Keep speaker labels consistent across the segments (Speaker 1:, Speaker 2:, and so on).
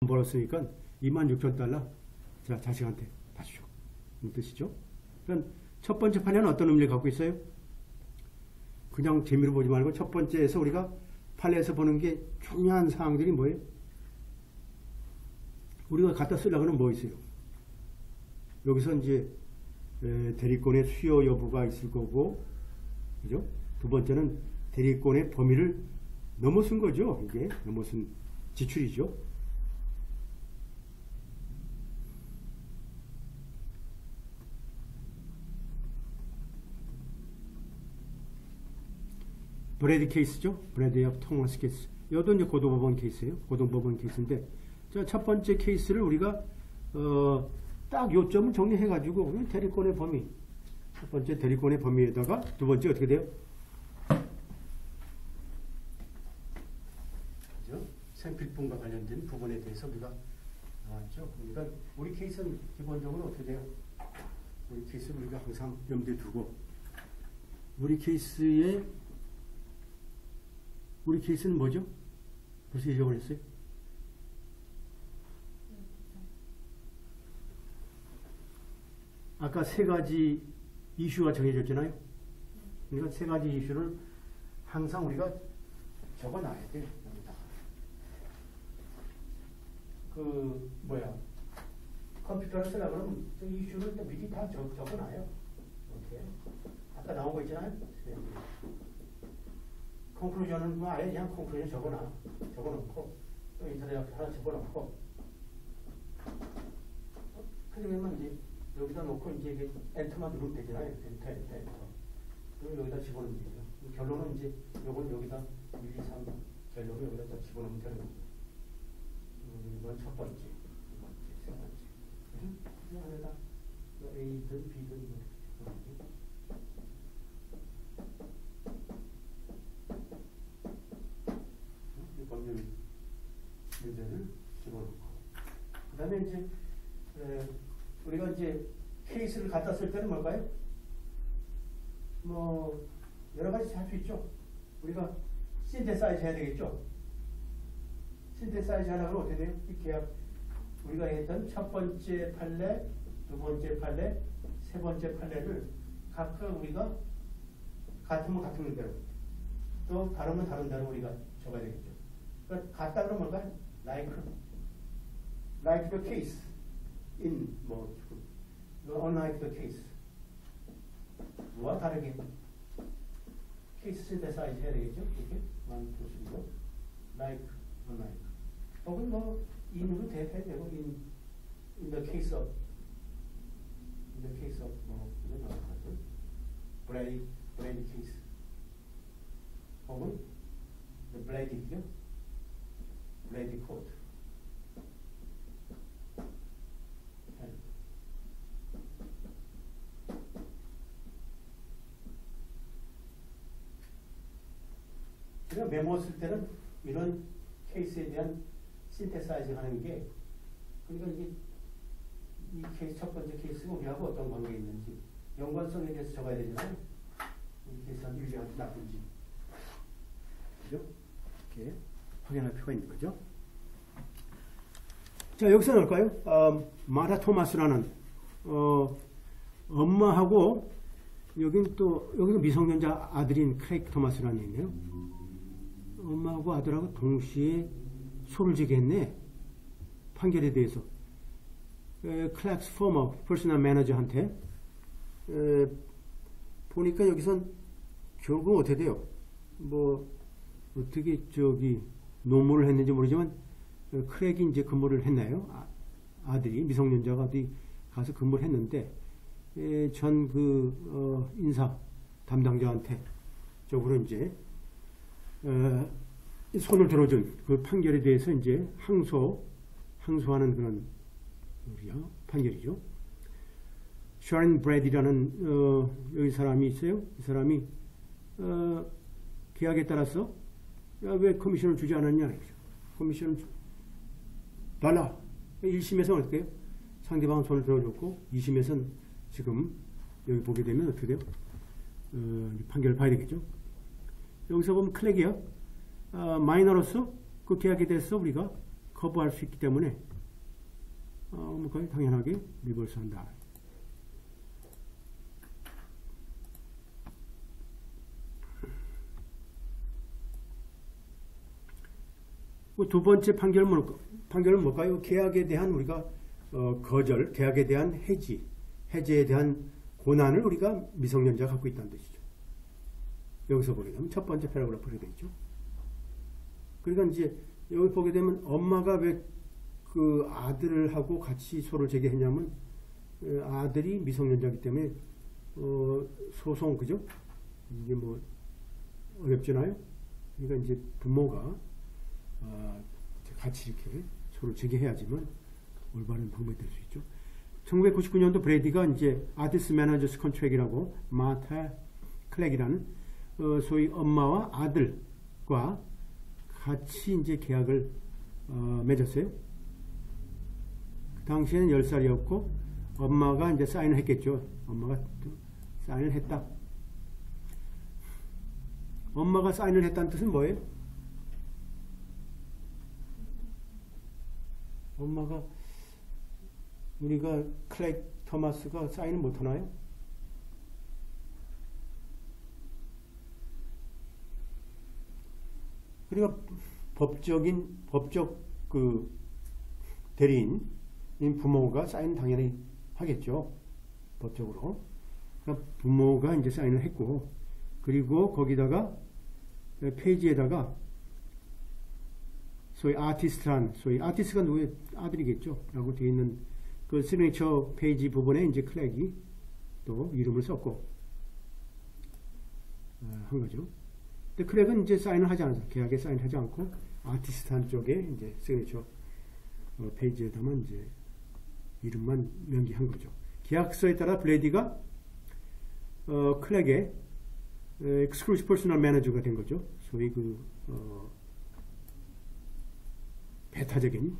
Speaker 1: 벌었으니까 26,000달러 자, 자식한테 받으시오. 무슨 뜻이죠? 그러니까 첫 번째 판례는 어떤 의미를 갖고 있어요? 그냥 재미로 보지 말고 첫 번째에서 우리가 판례에서 보는 게 중요한 사항들이 뭐예요? 우리가 갖다 쓰려고 하면 뭐 있어요? 여기서 이제 대리권의 수요 여부가 있을 거고, 그죠? 두 번째는 대리권의 범위를 넘어선 거죠. 이게 넘어선 지출이죠. 브래드 케이스죠. 브래드 업 토머스 케이스. 이것도 이제 고등법원 케이스예요. 고등법원 케이스인데, 자, 첫 번째 케이스를 우리가 딱 요점을 정리해가지고 대리권의 범위, 첫 번째 대리권의 범위에다가 두 번째 어떻게 돼요? 그죠? 생필품과 관련된 부분에 대해서 우리가 나왔죠. 그러니까 우리 케이스는 기본적으로 어떻게 돼요? 우리 케이스를 우리가 항상 염두에 두고, 우리 케이스는 뭐죠? 벌써 잊어버렸어요? 아까 세 가지 이슈가 정해졌잖아요. 그러니까 세 가지 이슈를 항상 우리가 적어놔야 돼요. 컴퓨터를 쓰려고 그러면 그 이슈를 또 미리 다 적어놔요. 이렇게. 아까 나온 거 있잖아요. 콘클루전은 뭐 아예 그냥 콘클루전 적어놓고 또 인터넷 하나 집어넣고 그러면 이제 여기다 놓고 이제 이게 엔터만 누르면 되잖아요. 엔터. 그럼 여기다 집어넣으면 되죠. 결론은 이제 요건 여기다 1, 2, 3 결론을 여기다 다 집어넣으면 되는 거죠. 이건 첫 번째, 두 번째, 세 번째. 그 안에다 A든 B든 이렇게 법률 문제를 집어넣고, 그 다음에 이제 우리가 이제 케이스를 갖다 쓸 때는 뭘까요? 뭐 여러 가지 할 수 있죠. 우리가 신테사이즈 해야 되겠죠. 신테사이즈 하려면 어떻게 돼요? 이 계약 우리가 했던 첫 번째 판례, 두 번째 판례, 세 번째 판례를 각각 우리가 같으면 같은 대로, 또 다르면 다른 대로 우리가 적어야 되겠죠. 그러니까 같다 그러면 뭘까요? like the case in unlike the case 와 다르게 케이스 신테사이즈 해야 되겠죠. 이렇게 one, two, three로 like, unlike 혹은 뭐 in으로 대표해야 되고 in the case of 뭐 이런 것들 Brady case 혹은 the Brady죠. Brady code 그러니까 메모 쓸 때는 이런 케이스에 대한 신테사이즈 하는 게, 그러니까 이게 이 케이스 첫 번째 케이스가 우리하고 어떤 관계가 있는지 연관성에 대해서 적어야 되잖아요. 이 케이스는 유리한지 나쁜지, 그죠? 이렇게 확인할 필요가 있는 거죠. 자, 여기서 나올까요? 마타 토마스라는 엄마하고 여기서 미성년자 아들인 크레이크 토마스라는 있네요. 엄마하고 아들하고 동시에 소를 지게 했네. 판결에 대해서. 클락스 포머 퍼스널 매니저한테 보니까 여기선 결국 어떻게 돼요? 뭐 어떻게 노무를 했는지 모르지만 크랙이 이제 근무를 했나요? 아들이 미성년자가 어디 가서 근무를 했는데 전 인사 담당자한테 쪽으로 이제 손을 들어준 그 판결에 대해서 이제 항소하는 그런 판결이죠. 샤론 브래디라는 여기 사람이 있어요. 이 사람이 계약에 따라서 왜 커미션을 주지 않았냐? 커미션을 달라. 1심에서는 어떻게 해요? 상대방은 손을 들어줬고 2심에서는 지금 여기 보게 되면 어떻게 돼요? 판결을 봐야 되겠죠. 여기서 보면 클렉이요. 마이너로서 그 계약에 대해서 우리가
Speaker 2: 커버할 수 있기 때문에 거의 당연하게 리버스한다. 두 번째 판결은 뭘까요? 계약에 대한 우리가 거절, 계약에 대한 해제에 대한 고난을 우리가 미성년자가 갖고 있다는 뜻이죠. 여기서 보게 되면 첫 번째 패러그래프로 되어 있죠. 그러니까 이제 여기 보게 되면 엄마가 왜 그 아들하고 같이 소를 제기했냐면 아들이 미성년자이기 때문에 소송, 그죠? 이게 뭐 어렵잖아요. 그러니까 이제 부모가 같이 이렇게 소를 제기해야지만 올바른 방법이 될 수 있죠. 1999년도 브래디가 이제 아티스트 매니저스 컨트랙이라고 마타 클렉이라는 소위 엄마와 아들과 같이 이제 계약을 맺었어요. 그 당시에는 10살이었고 엄마가 이제 사인을 했겠죠. 엄마가 사인을 했다. 엄마가 사인을 했다는 뜻은 뭐예요? 엄마가 우리가 클렉 토마스가 사인을 못 하나요? 그러니까 법적 그 대리인 부모가 사인 당연히 하겠죠. 법적으로. 그러니까 부모가 이제 사인을 했고, 그리고 거기다가 페이지에다가 소위 아티스트가 누구의 아들이겠죠? 라고 되어 있는 그 시그니처 페이지 부분에 이제 클렉이 또 이름을 썼고, 한 거죠. 근데 클렉은 이제 사인을 하지 않아서, 계약에 사인하지 않고, 아티스트 쪽에 이제 시그니처 페이지에다만 이제 이름만 명기한 거죠. 계약서에 따라 블레이디가 클렉의 exclusive personal manager가 된 거죠. 소위 그 배타적인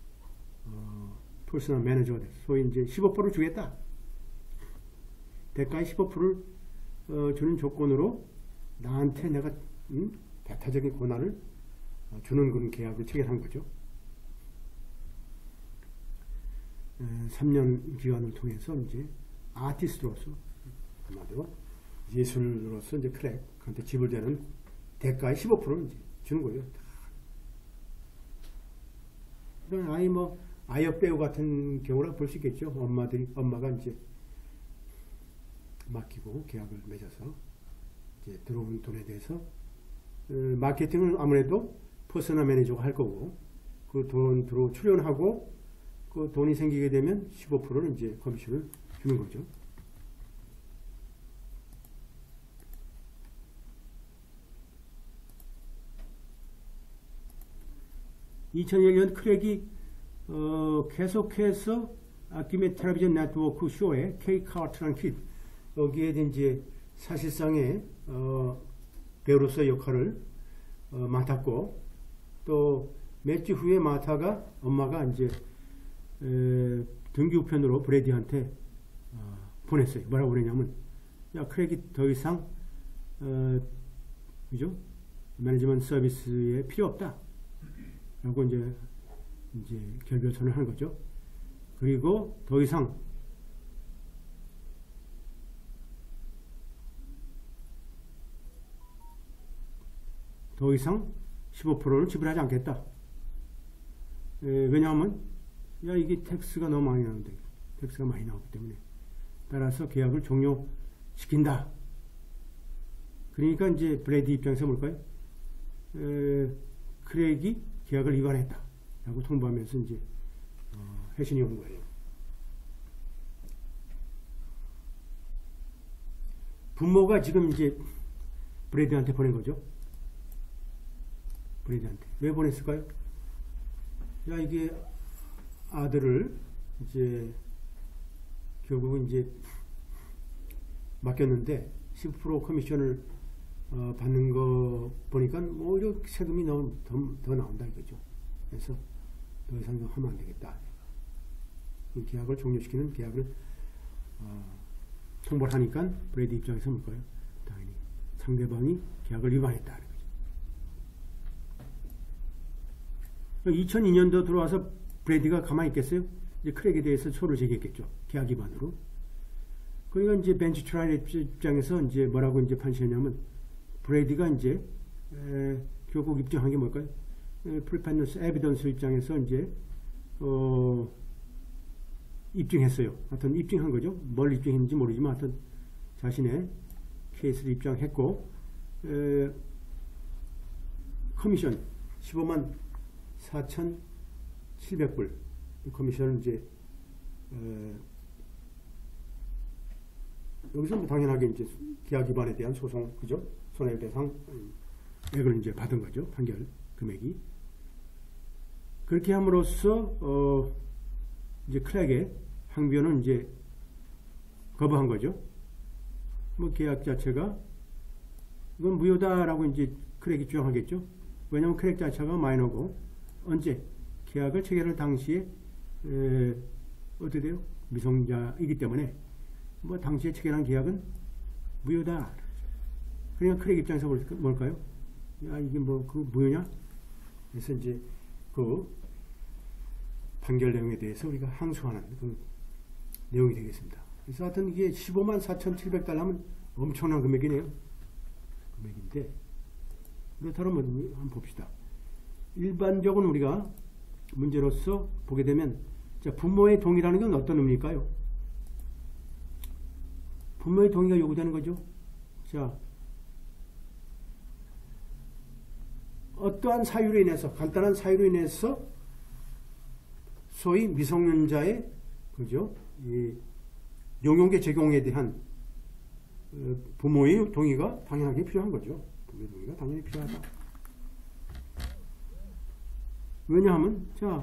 Speaker 2: 퍼스널 매니저가 됐어. 소위 이제 15%를 주겠다. 대가의 15%를 주는 조건으로 나한테 내가 배타적인 권한을 주는 그런 계약을 체결한 거죠. 3년 기간을 통해서 이제 아티스트로서 한마디로 예술로서 이제 클렉한테 지불되는 대가의 15%를 이제 주는 거예요. 아이 뭐 아역 배우 같은 경우라 볼 수 있겠죠. 엄마가 이제 맡기고 계약을 맺어서 이제 들어온 돈에 대해서 마케팅을 아무래도 퍼스널 매니저가 할 거고 그 돈 들어 출연하고 그 돈이 생기게 되면 15%는 이제 커미션을 주는 거죠. (2001년) 크랙이 계속해서 아키메 텔레비전 네트워크 쇼에 케이 카트라는 퀴드 여기에 이제 사실상의 배우로서의 역할을 맡았고 또 몇 주 후에 마타가 엄마가 이제 등기 우편으로 브래디한테 보냈어요. 뭐라고 그랬냐면 야 크랙이 더 이상 그죠? 매니지먼트 서비스에 필요 없다. 라고 이제 결별선을 한 거죠. 그리고 더 이상 더 이상 15%를 지불하지 않겠다. 왜냐하면 야 이게 텍스가 너무 많이 나오는데 텍스가 많이 나오기 때문에 따라서 계약을 종료시킨다. 그러니까 이제 브래디 입장에서 뭘까요? 크랙이 계약을 위반했다. 라고 통보하면서 이제 회신이 온 거예요. 부모가 지금 이제 브래디한테 보낸 거죠. 브래디한테. 왜 보냈을까요? 야, 이게 아들을 이제 결국은 이제 맡겼는데 10% 커미션을 받는 거 보니까 오히려 세금이 더 나온다 이거죠. 그래서 더 이상 하면 안 되겠다. 이 계약을 종료시키는 계약을 통보를 하니까 브래디 입장에서 뭘까요? 당연히 상대방이 계약을 위반했다. 2002년도 들어와서 브래디가 가만히 있겠어요? 이제 크랙에 대해서 소를 제기했겠죠. 계약 위반으로. 그러니까 이제 벤치 트라이얼 입장에서 이제 뭐라고 이제 판시했냐면 브래디가 이제 결국 입증한 게 뭘까요? 프리펜더스 에비던스 입장에서 이제 입증했어요. 하여튼 입증한 거죠. 뭘 입증했는지 모르지만 하여튼 자신의 케이스를 입증했고 커미션 15만 4,700불 커미션은 이제 여기서 뭐 당연하게 이제 계약 위반에 대한 소송, 그죠? 손해배상 액을 이제 받은 거죠. 판결 금액이. 그렇게 함으로써 이제 크랙의 항변은 이제 거부한 거죠. 뭐 계약 자체가 이건 무효다라고 이제 크랙이 주장하겠죠. 왜냐하면 크랙 자체가 마이너고 언제 계약을 체결할 당시에 어떻게 돼요? 미성년자이기 때문에 뭐 당시에 체결한 계약은 무효다. 그러니까 크랙 입장에서 뭘까요? 야, 이게 뭐 그 무효냐? 그래서 이제 그 판결 내용에 대해서 우리가 항소하는 그 내용이 되겠습니다. 그래서 하여튼 이게 15만 4,700달러면 엄청난 금액이네요. 금액인데 그렇다면 한번 봅시다. 일반적으로 우리가 문제로서 보게 되면 자, 부모의 동의라는 건 어떤 의미일까요? 부모의 동의가 요구되는 거죠. 자, 어떠한 사유로 인해서 간단한 사유로 인해서 소위 미성년자의 그죠? 이 용역의 적용에 대한 부모의 동의가 당연하게 필요한 거죠. 부모의 동의가 당연히 필요하다. 왜냐하면 자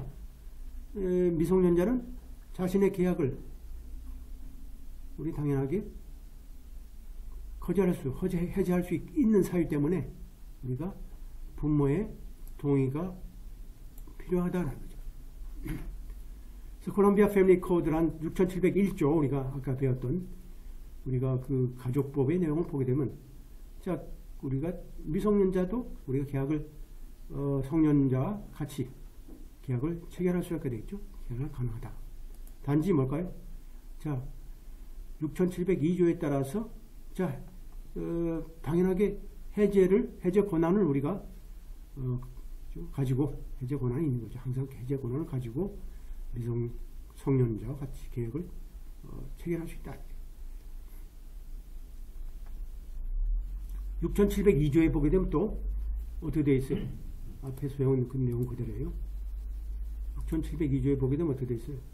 Speaker 2: 미성년자는 자신의 계약을 우리 당연하게 해지할 수 있는 사유 때문에 우리가 부모의 동의가 필요하다는 거죠. 그래서 콜롬비아 패밀리 코드란 6701조 우리가 아까 배웠던 우리가 그 가족법의 내용을 보게 되면 자 우리가 미성년자도 우리가 계약을 성년자와 같이 계약을 체결할 수 있게 되겠죠. 계약을 가능하다. 단지 뭘까요? 자 6702조에 따라서 자 당연하게 해제 권한을 우리가 가지고 해제 권한이 있는 거죠. 항상 해제 권한을 가지고 성년자와 같이 계약을 체결할 수 있다. 6702조에 보게 되면 또 어떻게 되어 있어요? 앞에서 배운 그 내용 그대로예요. 6702조에 보게 되면 어떻게 되어 있어요?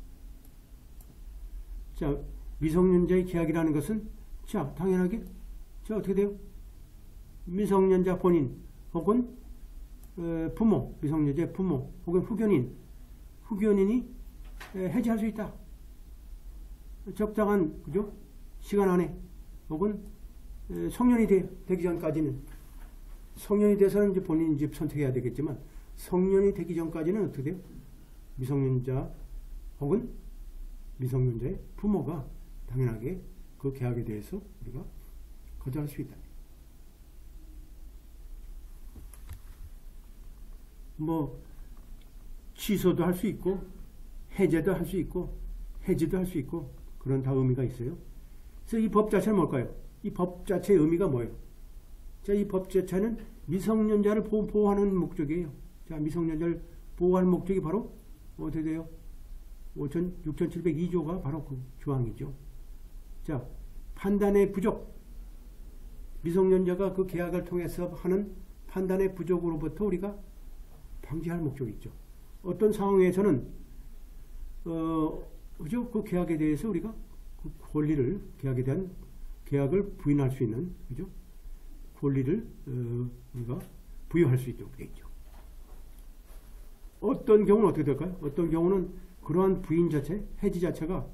Speaker 2: 자, 미성년자의 계약이라는 것은 자, 당연하게 자, 어떻게 돼요? 미성년자 본인 혹은 부모, 미성년자의 부모 혹은 후견인이 해지할 수 있다. 적당한 그죠? 시간 안에 혹은 성년이 되기 전까지는 성년이 돼서는 이제 본인이 이제 선택해야 되겠지만 성년이 되기 전까지는 어떻게 돼요? 미성년자 혹은 미성년자의 부모가 당연하게 그 계약에 대해서 우리가 거절할 수 있다. 뭐 취소도 할 수 있고 해제도 할 수 있고 해지도 할 수 있고 그런 다 의미가 있어요. 그래서 이 법 자체는 뭘까요? 이 법 자체의 의미가 뭐예요? 자, 이 법 자체는 미성년자를 보호하는 목적이에요. 자, 미성년자를 보호하는 목적이 바로 어떻게 돼요? 6702조가 바로 그 조항이죠. 자, 판단의 부족. 미성년자가 그 계약을 통해서 하는 판단의 부족으로부터 우리가 방지할 목적이 있죠. 어떤 상황에서는 그죠? 그 계약에 대해서 우리가 그 권리를 계약을 부인할 수 있는 그죠? 권리를 우리가 부여할 수 있도록 되어 있죠. 어떤 경우는 어떻게 될까요? 어떤 경우는 그러한 부인 자체, 해지 자체가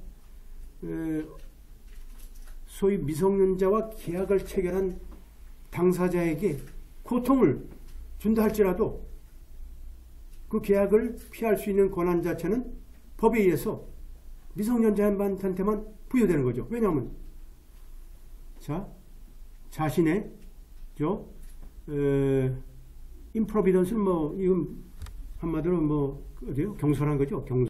Speaker 2: 소위 미성년자와 계약을 체결한 당사자에게 고통을 준다 할지라도 그 계약을 피할 수 있는 권한 자체는 법에 의해서 미성년자한테만 부여되는 거죠. 왜냐하면 자신의 improvidence는 뭐 이건 한마디로 뭐 어디요? 경솔한 거죠.